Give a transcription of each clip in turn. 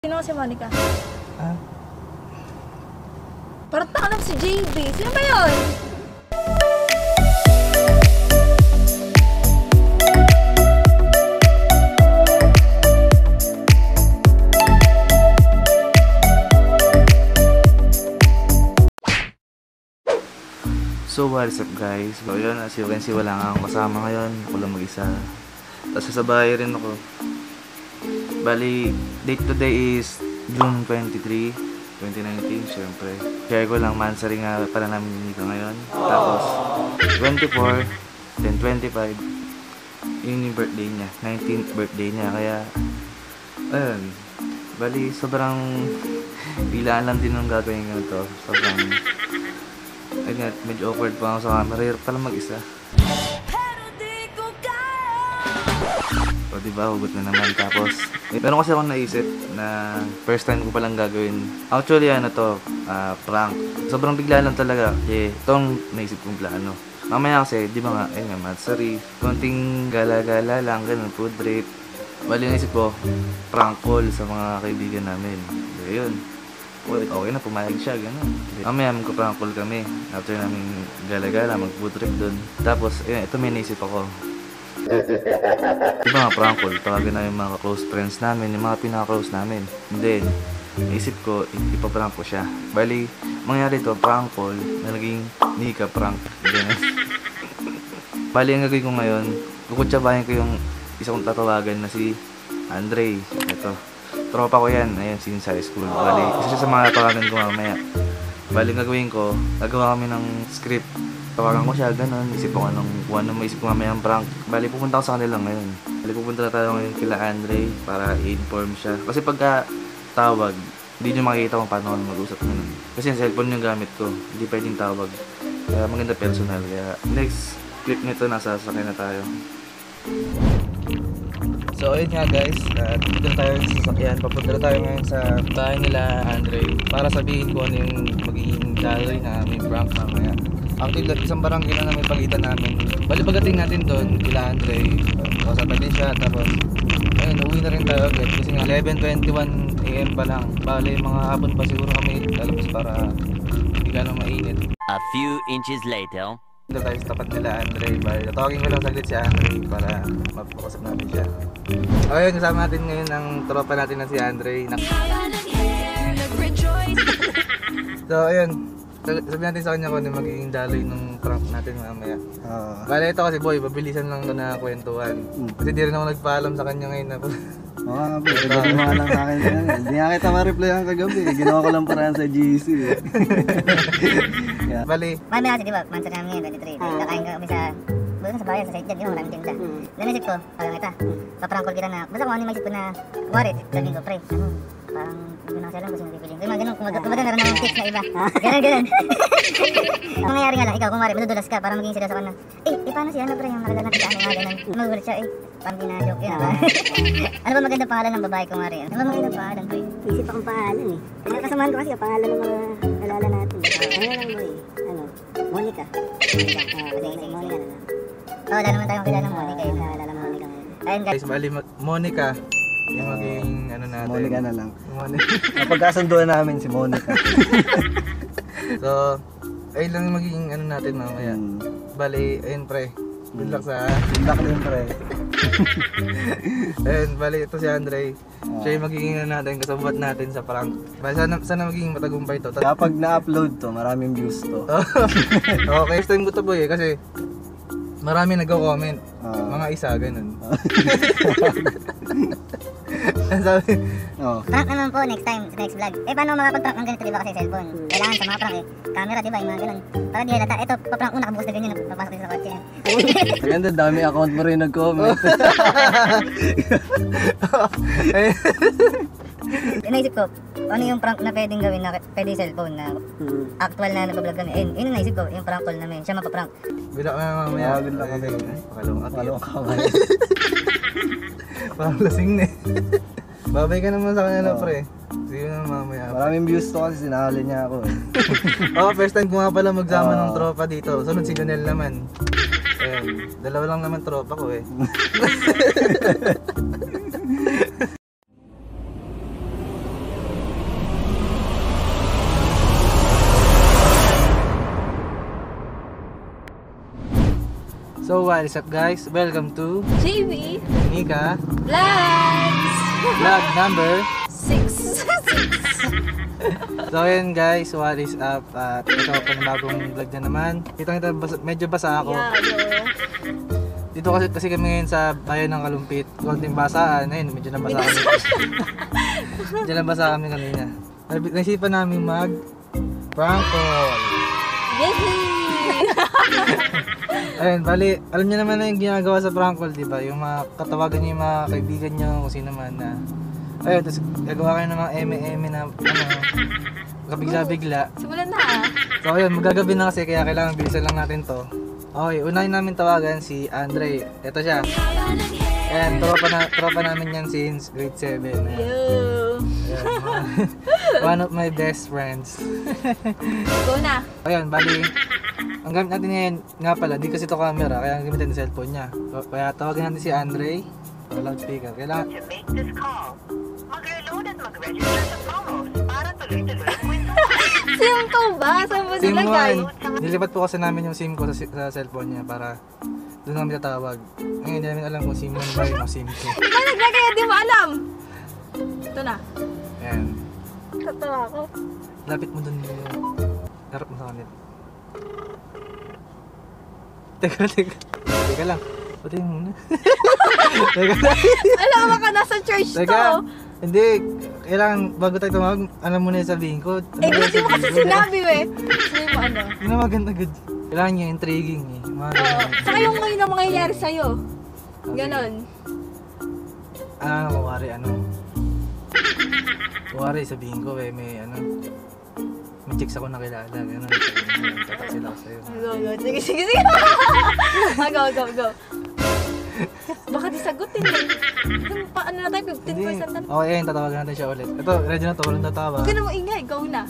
Sino si Monica? Ah? Parang tanap si JB. Sino ba yun? So what's up guys? So yun, as you can see, wala nga akong kasama ngayon. Ako lang mag-isa. Tapos sa bahay rin ako. Bali, date today is June 23, 2019, syempre. Share ko lang, mansari nga pala namin dito ngayon. Tapos, 24, then 25, yun yung birthday niya. 19th birthday niya, kaya, ayun. Bali, sobrang bilaan lang din ng gagawin ko to. Sobrang, ayun, medyo awkward pa ako sa camera. Hirap pala mag-isa. O diba, hugot na naman. Tapos, meron kasi akong naisip na first time ko palang gagawin. Actually, ano to, prank. Sobrang bigla lang talaga. Itong naisip kong plano. Mamaya kasi, di ba nga, ayun nga, matsari. Konting gala-gala lang, ganun, food trip. Bali, naisip ko, prank call sa mga kaibigan namin. Ayun. Okay na, pumayag siya, gano'n. Mamaya magka-prank call kami. After namin gala-gala, mag-food trip dun. Tapos, ayun, ito may naisip ako. Diba nga prank call, tawagin na yung mga close friends namin, yung mga pinaka-close namin. And then, naisip ko, ipaprank ko siya. Bali, mangyari ito, prank call, na naging Nika prank. Bali, ang gagawin ko ngayon, kukutsabahin ko yung isang tatawagan na si Andre. Ito, tropa ko yan, ayun, since high school. Bali, isa siya sa mga tatawagan ko mamaya. Bali, ang gagawin ko, gagawa kami ng script. Tawagan ko siya, ganun. Isip ko kung anong maisip ko mamaya ang prank. Bali, pupunta ko sa kanila ngayon. Bali, pupunta na tayo ngayon kila Andre para i-inform siya. Kasi pagka tawag, hindi nyo makikita kung paano ako mag-usap ngayon. Kasi yung cellphone yung gamit ko, hindi pwedeng tawag. Kaya maganda personal. Kaya next clip nito, nasa sasakyan na tayo. So ayun nga guys, dito na tayo sa sasakyan. Papunta na tayo ngayon sa bahay nila Andre para sabihin ko ano yung magiging daloy na may prank mamaya. Actually, isang barangay na may pagitan namin. Bali, pagdating natin doon, kila Andre, kasabi din siya, tapos, ayun, uwi na rin tayo agad. Kasi nga, 11:21 AM pa lang. Bali, mga hapon pa siguro kami lalabas para hindi gano'ng mainit. A few inches later. Dito tayo sa tapat nila, Andre. Bali, tatawagin ko lang saglit si Andre para mapapasok namin siya. Ayun, kasama natin ngayon ang tropa natin na si Andre. So, ayun. Sabi natin sa kanya kung ano magiging daloy ng prank natin mamaya. Bale, ito kasi boy, pabilisan lang ito na kwentuhan. Kasi di rin ako nagpaalam sa kanya ngayon na Oo nga, boy. Kagabi mo nga lang sa akin yan. Hindi nga kita ma-replyan kagabi. Ginawa ko lang parang sa GC. Yeah. Bali. Marami kasi diba, mansari namin ngayon, 23. Nakain kami sa bulan sa bayan, sa site dyan, di ba maraming tinda. Nanisip ko, parang kita, paprank call kita na, basta kung ano yung maisip ko na, kumari, sabihin ko, pre, parang hindi na kasi alam kung sino pipiliin. Kaya mga ganun, kumbaga meron akong tips na iba. Ganun. Ang nangyayari nga lang, ikaw, kumari, madudulas ka, parang maging seryoso ka na, paano si ano, pre, yung nakadal natin sa ano nga, ganun. Magulat siya, parang pina-joke yun, ano ba magandang pangalan ng babae, kumari? Ano ba magandang pangalan, pre? Isip akong pangalan eh. Ang kasamahan ko kasi ang pangalan ng mga alala natin. Ano lang mo eh? Ano? Monica. Monica na lang. Oo, dahil naman tayong kilala ng Monica eh. Alala Monica ngayon. Ayun guys. Bali, Monica. Yung magiging ano natin. Monica na lang. Monica. Napagkasunduan namin si Monica. So, ayun lang yung magiging ano natin mamaya. Bali, ayun pre. Good luck sa... Good luck din pre. Ayun, bali ito si Andre. Siya yung magiging ano natin, kasabat natin sa prank. Bali, sana magiging matagumpay to. Kapag na-upload to, maraming views to. Okay, first time ko to boy kasi marami nagko-comment. Mga isa, ganun. Sabi, Prank naman po next time, sa next vlog. Paano makapag-prank ng ganito, diba kasi cellphone? Kailangan sa mga prank camera, diba, yung mga ganun. Para di halata, ito, pa-prank mo, nakabukas na ganyan, papasok sa kotse. Maganda, dami account mo rin nag-comment. Naisip ko, ano yung prank na pwedeng gawin na pwede cellphone na actual na nag-vlog kami. Yun yung naisip ko, yung prank call namin, siya mapaprank. good luck na mamaya. Good luck kami. Pakalong kamay. Parang lasing na eh. Babay ka naman sa kanila pre. See you na mamaya. Maraming views to kasi sinahali niya ako eh. First time ko nga pala magsama ng tropa dito. Sunod si Jonel naman. Ayun, dalawa lang naman tropa ko eh. So what is up guys? Welcome to JB Nika Vlogs! Vlog number 6. So yun guys, what is up? At ito panibagong vlog na naman. Kitang-kita medyo basa ako. Yeah, Dito kasi kami ngayon sa bayan ng Kalumpit. Konting basaan. Ayun, medyo nabasa kami. Medyo nabasa kami kanina. Naisipan namin mag prank call. Yay! Ayun, bali, alam niyo naman na yung ginagawa sa prank call, di ba? Yung mga katawagan niyo yung mga kaibigan niyo, kung sino man na. Ayun, tapos gagawa kayo ng mga eme-eme na, kabigla-bigla. Simulan na ah. So ayun, magagabi na kasi, kaya kailangan bilisan lang natin to. Okay, unahin namin tawagan si Andre. Ito siya. Ayan, tropa namin yan since grade 7. Ayan. Yo! Ayan, one of my best friends. Go na. Ayun, bali, ang gamit natin ngayon, nga pala, di kasi ito camera, kaya ang gamit natin yung cellphone niya. Kaya tawagin natin si Andre, loudspeaker. Kailangan, To make this call, mag-reload at mag-register sa promos para tuloy-tuloy ang kwento. SIM to ba? Saan mo SIM nilagay? 1. Nilipat po kasi namin yung SIM ko sa cellphone niya para doon namin tatawag. Ngayon, hindi namin alam kung SIM 1 ba yun o SIM 2. Ikaw naglagay, di mo alam. Ito na. Ayan. Tatawa ako. Lapit mo doon yung harap mo sa kanil. Teka lang. Pati yung muna. Teka lang. Alam mo ka, nasa church to. Teka. Hindi. Kailangan, bago tayo tumawag, alam mo na yung sabihin ko. Kasi mo kasi sinabi eh. Sabi mo ano? Tinawagan agad. Kailangan niya intriguing eh. Mga Oo. ganun. Saka yung ngayon ang mangyayari sa'yo. Okay. Ganon. Kuwari Kuwari sabihin ko may chicks ako nakilala. Ganun. Tatak sila ako sa'yo. Go. Sige. Go. Baka di sagutin eh. Paano na tayo? 15% na. Okay, ayun, tatawagan natin siya ulit. Ito, ready na to. Walang tatawag. Huwag ka na maingay. Go na.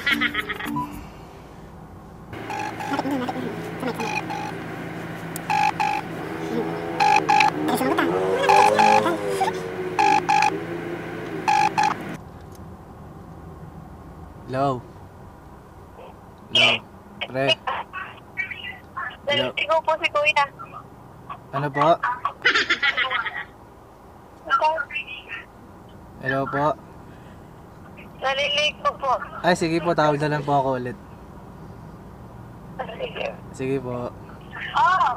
Hello? Pre? Hello? Ikaw po si Kuya. Ano po? Hello po? Nalilig ko po. Ay, sige po. Tawag na lang po ako ulit. Sige. Sige po. Oh!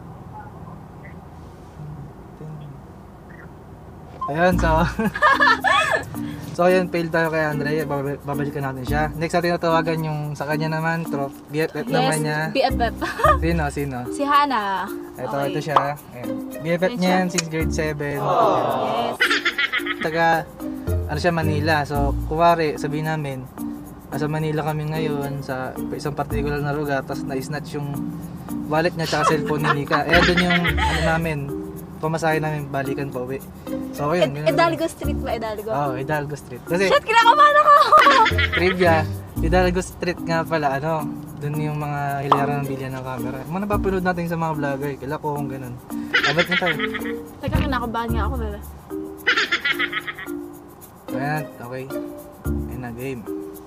Ayun, so... so, ayun, fail tayo kay Andre. Babalikan natin siya. Next natin natawagan yung sa kanya naman. BFF naman niya. BFF. Sino? Si Hana. Ito siya. Ayan. BFF niya yan since grade 7. Yes. Taga, siya, Manila. So, kuwari, sabihin namin, sa Manila kami ngayon, sa isang particular na lugar, tapos na-snatch yung wallet niya tsaka cellphone ni Nika. Doon yung, namin, pamasahe namin, balikan pa uwi. So, ayun. Hidalgo Street ba? Hidalgo? Oo, Hidalgo Street. Kasi, Shit, kinakabahan ako! trivia, Hidalgo Street nga pala, doon yung mga hilera ng bilya ng camera. Mga napapanood natin sa mga vlogger, kila ko kung ganun. Abot na tayo. Teka, kinakabahan nga ako, bebe. Ayan, okay. Ayan na, game.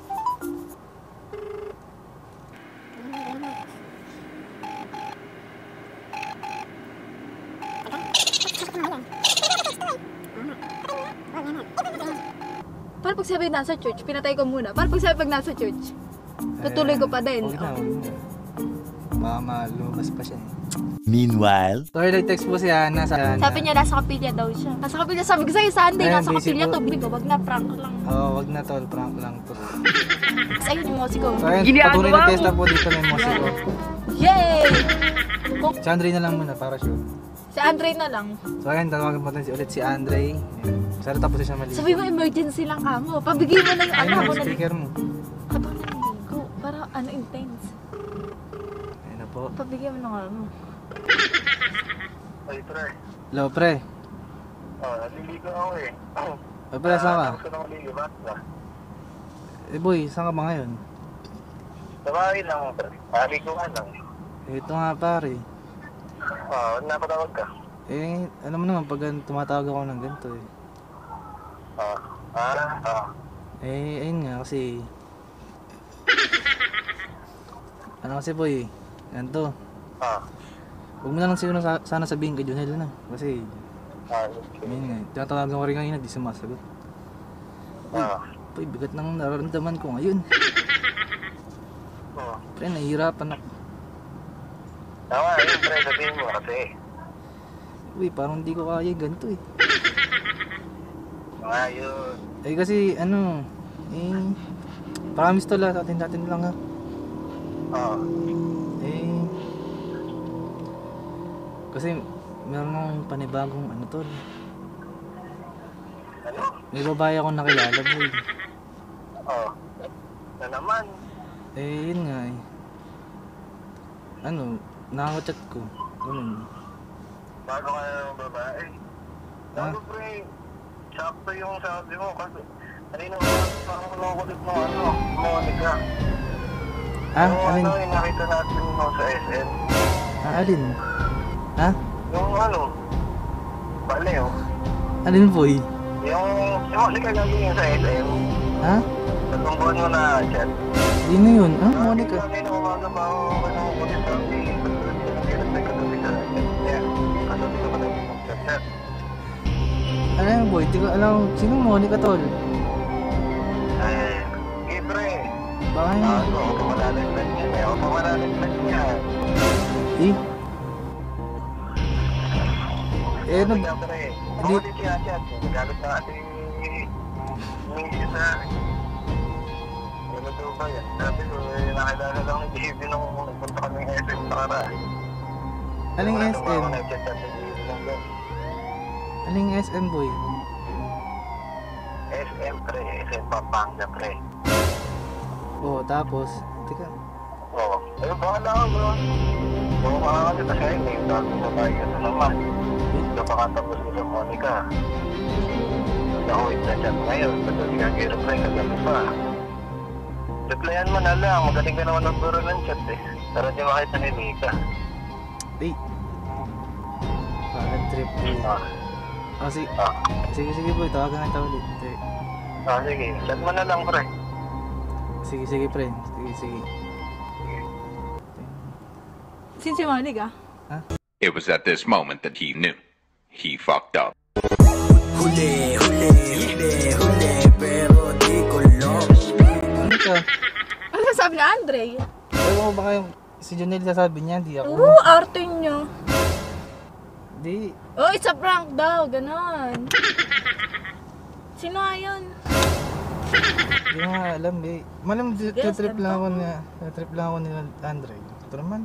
Para pag sabi nasa church, pinatay ko muna. Para pag sabi pag nasa church, tutuloy ko pa din. Huwag na. Baka malumabas pa siya eh. Meanwhile, Sorry, nag-text po si Hana sa Hana. Sabi niya, nasa kapilya daw siya. Nasa kapilya, sabi ko sa'yo, Sunday, Ayun, nasa busy kapilya po. to. Bigo, wag na, prank lang. Wag na tol, prank lang to. Tapos ayun yung musiko. So ayun, patuloy na testa po dito na yung musiko. Yay! Si Andre na lang muna para sure. Si Andre na lang. So ayun, tawagan po natin ulit si Andre. Sana tapos siya maligo. Sabi mo, emergency lang kamo. Pabigay mo na yung Ayun ano na, ko na. speaker mo. Habang naligo. Para intense. Ayun na po. Pabigyan mo na ano. Ay, pre. Hello, pre. Naliligo ako eh. Pre, saan ka? Gusto na malilibat ba? Boy, saan ka ba ngayon? Sa bahay lang, pre. Naligo ka lang. Ito nga pare. Napatawag ka. Alam mo naman, pag tumatawag ako ng ganito eh. Ayun nga kasi... Ano kasi boy, ganito. Huwag mo na lang sana sabihin kay Junel na. Kasi, Okay. yun nga, tinatawagan ko rin kanina, di sumasagot. Uy, bigat ng nararamdaman ko ngayon. Pre, nahihirapan ako. Tama, yun pre, sabihin mo kasi. Uy, parang hindi ko kaya ganito eh. Ayun. Eh kasi, promise to lang, atin lang ha. Eh, kasi, meron akong panibagong tol. Ano? May babae akong nakilala, boy. Na naman. Eh, yun nga eh. Nakaka-chat ko. Ganun. Bago ka na ng babae. Bago pre, sakto yung sabi mo kasi kanina parang nakukulit mo Monica. Yung Alin? yung nakita natin mo sa SM. Alin? Ha? Yung Baleo. Alin, boy? Yung Monica gagawin yun sa SM. Ha? Natumbuhan mo na chat. Yun na yun. Monica. Kanina umaga pa ako nakukulit sa akin. Katabi sa chat. Katabi ka pa ng chat. Ano yun, boy? Di ko alam. Sino Monica, tol? Pre. Baka yun. Ako pamalalim niya. Ako pamalalim niya. Eh? Eh, ano? Kaya pre. Ako din siya chat. Nagalit na ating misis sa akin. Ano daw ba yan? Sabi ko, nakilala lang ni JB nung nagpunta kami ng SM para. Aling SM? Nag-chat sa JB lang yan. Aling SM, boy? SM pre. SM Pampanga pre. Oo, tapos? Teka. Oo. Ayun, baka lang bro. Kung makakakita siya yun, yung bagong babae ka na naman. Ito pakatapos ko sa Monica. Nakuwit na chat ngayon. Pagod ka kay-reply kagabi pa. Replyan mo na lang. Magaling ka naman ang buro ng chat eh. Para di makita ni Mika. Eh. Bad trip, boy. Sige, boy. Tawagan kita ulit. Sige. Chat mo na lang, pre. Sige, pre. Sige. Sino si Monica? It was at this moment that he knew. He fucked up. Ano ka? Ano sabi ni Andre? Ewan ko baka yung si Junel sasabi niya, di ako. Oo, arte niya. Di. Oh, it's a prank daw, ganon. Sino nga yun? Di ko nga alam eh. Malam, Yes, trip lang ako ano? ni Andre. Ito naman.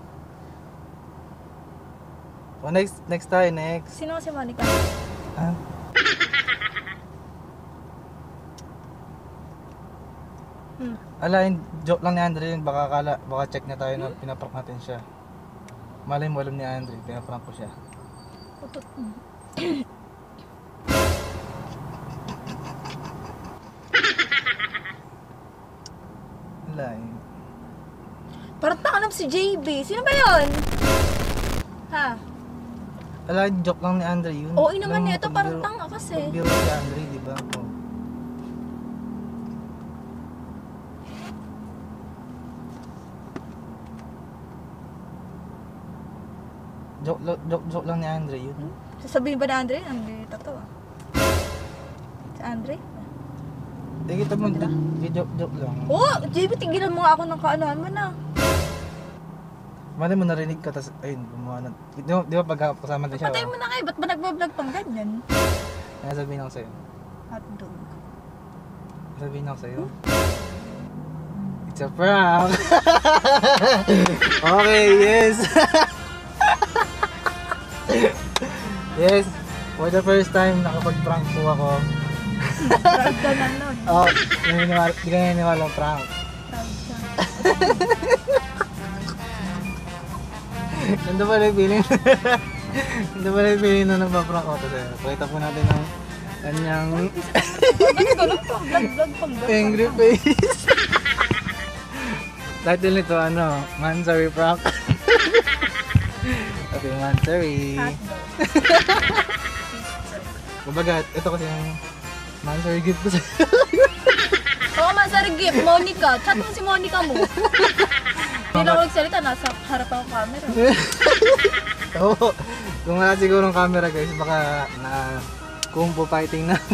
O next tayo, next. Sino si Monica? Ah. Ala, yung joke lang ni Andre yun. Baka check na tayo na pinaprank natin siya. Malay mo alam ni Andre, pinaprank ko siya. Utot. Ala, yun. Parang tanganap si JB. Sino ba yun? Ha? Ala, joke lang ni Andre yun. Oo naman Alam mo, ito, parang tanga kasi. Pagbiro si Andre, di ba? Oh. Joke lang ni Andre yun. Sasabihin ba ni Andre? Andre, totoo. Si Andre? Eh, kita mo, joke lang. Oo, JB, tigilan mo nga ako ng kaanohan mo na. Malay mo narinig ka, tas ayun, gumawa na. Di ba pag kasama din siya? Patay mo na kayo, ba't ba nagbablog pang ganyan? Kaya sabihin ako sa'yo. Hotdog. Sabihin ako sa'yo. It's a prank! Okay, yes! Yes! For the first time, nakapag-prank po ako. Proud ka na nun. Oh, di ka naniniwala prank. Proud ka. Nandun ba nagpiling? Nandun ba nagpiling na nagpa-prank ako sa'yo? Pakita po natin ang kanyang Ganun pang vlog pang angry face. Title nito Mansari prank. Okay, Mansari. Kumbaga, ito kasi yung Mansari gift ko sa'yo. Oo, Mansari gift, Monica. Chat mo si Monica mo. Hindi lang ako nagsalita, nasa harap ang camera. Oo. Kung wala siguro ng camera guys, baka na kung po fighting na.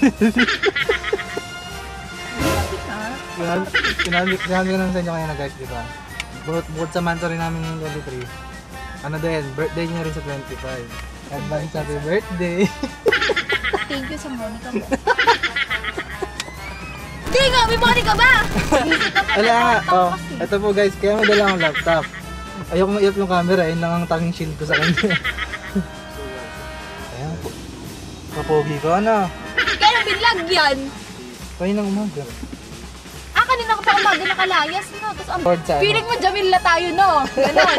Sinabi ko naman sa inyo kanina guys, di ba? Bukod sa month rin namin yung 23. Ano din, birthday niya rin sa 25. Advance happy birthday. Thank you sa Monica mo. Hindi nga, may Monica ba? Wala nga, oh, ito po guys, kaya may dala akong laptop. Ayoko ma-i-off yung camera, yun lang ang tanging shield ko sa kanya. Ayan. Kapogi ko, ano? Kaya binlag yan. Kaya nang umaga. Kanina ko pa umaga nakalayas, no? Tapos ang Lord, sa ano? feeling mo Jamil na tayo, no? Ganon.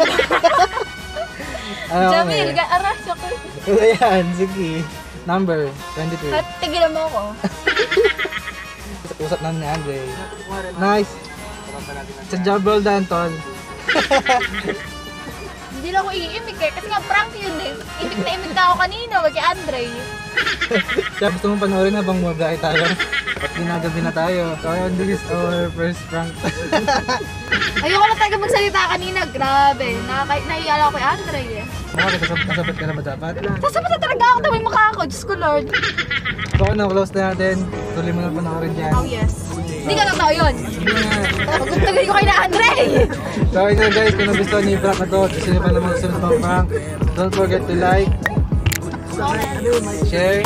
Ano Jamil, kami? aras ako. Ayan, sige. Number, 23. At tigilan mo ako. Usap namin ni Andre. Nice. Sa job well done, tol. Hindi lang ako iimik eh. Kasi nga prank yun eh. Imik na imik na ako kanina, wag kay Andre. Kaya gusto mong panoorin habang mabiyahe tayo. At ginagabi na tayo. So ayun, this is our first prank. Ayoko na talaga magsalita kanina. Grabe. Naiiyala ako kay Andre eh. Bakit? Kasabot ka na ba dapat? Sasama na talaga ako tawing mukha ko. Diyos ko Lord. So ano, close na natin. Tuloy mo na panoorin dyan. Oh yes. Hindi ka totoo yun. Sige nga. Pagkutagay ko kay na Andre. So ayun na guys, kung nagustuhan niyo yung prank na to, gusto niyo pa naman sunod pang prank, don't forget to like, share,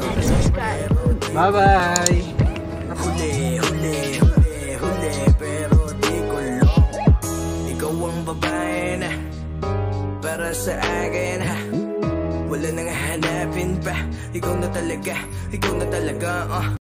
bye-bye! Huli, pero di ko lo. Ikaw ang babae na para sa akin, ha? Wala nang hanapin pa. Ikaw na talaga,